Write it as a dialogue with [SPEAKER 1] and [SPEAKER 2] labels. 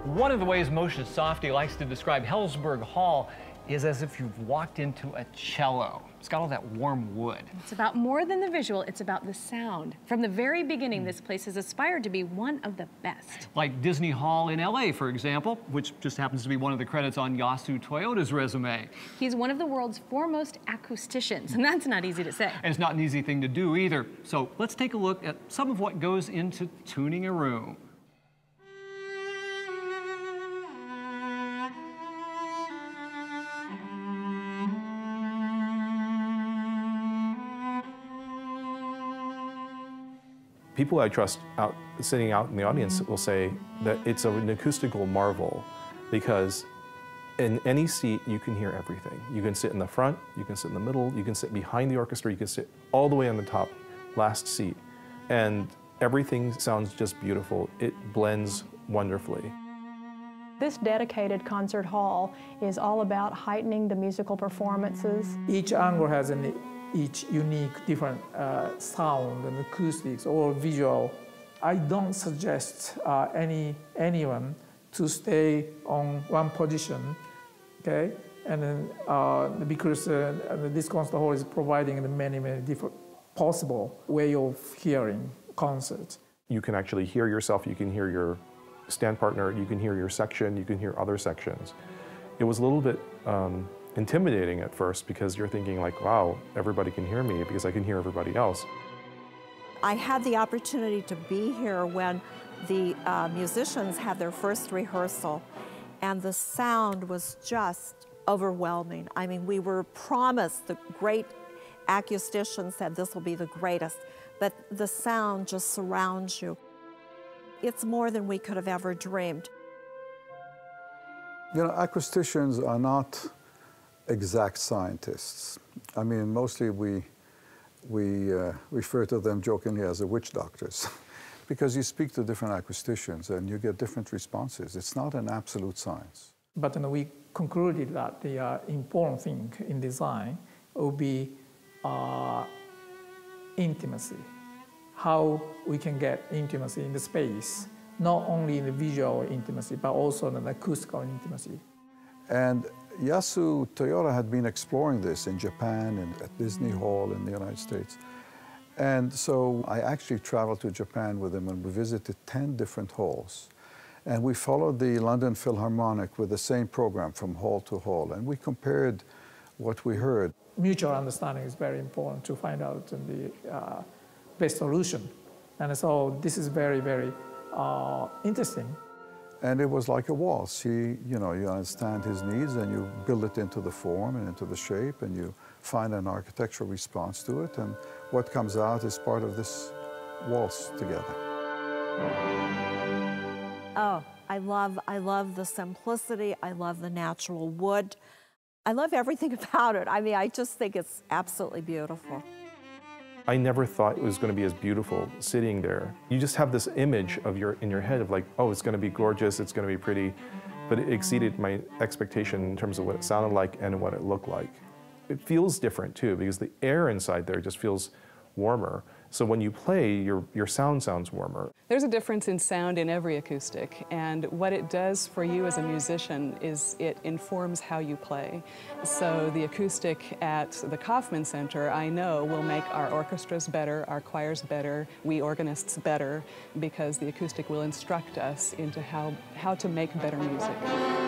[SPEAKER 1] One of the ways Moshe Safdie likes to describe Hellsberg Hall is as if you've walked into a cello. It's got all that warm wood.
[SPEAKER 2] It's about more than the visual, it's about the sound. From the very beginning, this place has aspired to be one of the best.
[SPEAKER 1] Like Disney Hall in LA, for example, which just happens to be one of the credits on Yasu Toyota's resume.
[SPEAKER 2] He's one of the world's foremost acousticians, and that's not easy to say.
[SPEAKER 1] And it's not an easy thing to do either. So let's take a look at some of what goes into tuning a room.
[SPEAKER 3] People I trust sitting out in the audience will say that it's an acoustical marvel because in any seat you can hear everything. You can sit in the front, you can sit in the middle, you can sit behind the orchestra, you can sit all the way on the top, last seat. And everything sounds just beautiful. It blends wonderfully.
[SPEAKER 4] This dedicated concert hall is all about heightening the musical performances.
[SPEAKER 5] Each angle has each unique different sound and acoustics or visual. I don't suggest anyone to stay on one position, okay? And then because this concert hall is providing many different possible way of hearing concerts.
[SPEAKER 3] You can actually hear yourself, you can hear your stand partner, you can hear your section, you can hear other sections. It was a little bit intimidating at first because you're thinking like, wow, everybody can hear me because I can hear everybody else.
[SPEAKER 6] I had the opportunity to be here when the musicians had their first rehearsal, and the sound was just overwhelming. I mean, we were promised, the great acoustician said this will be the greatest, but the sound just surrounds you. It's more than we could have ever dreamed.
[SPEAKER 7] You know, acousticians are not exact scientists. I mean, mostly we refer to them jokingly as the witch doctors because you speak to different acousticians and you get different responses. It's not an absolute science.
[SPEAKER 5] But we concluded that the important thing in design will be intimacy. How we can get intimacy in the space, not only in the visual intimacy, but also in the acoustical intimacy.
[SPEAKER 7] And Yasu Toyota had been exploring this in Japan and at Disney Hall in the United States. And so I actually traveled to Japan with him and we visited 10 different halls. And we followed the London Philharmonic with the same program from hall to hall. And we compared what we heard.
[SPEAKER 5] Mutual understanding is very important to find out the best solution. And so this is very, very interesting.
[SPEAKER 7] And it was like a waltz. You understand his needs and you build it into the form and into the shape and you find an architectural response to it. And what comes out is part of this waltz together.
[SPEAKER 6] Oh, I love the simplicity. I love the natural wood. I love everything about it. I mean, I just think it's absolutely beautiful.
[SPEAKER 3] I never thought it was going to be as beautiful sitting there. You just have this image of in your head of like, oh, it's going to be gorgeous, it's going to be pretty, but it exceeded my expectation in terms of what it sounded like and what it looked like. It feels different too because the air inside there just feels warmer. So when you play, your sound sounds warmer.
[SPEAKER 8] There's a difference in sound in every acoustic, and what it does for you as a musician is it informs how you play. So the acoustic at the Kauffman Center, I know, will make our orchestras better, our choirs better, we organists better, because the acoustic will instruct us into how to make better music.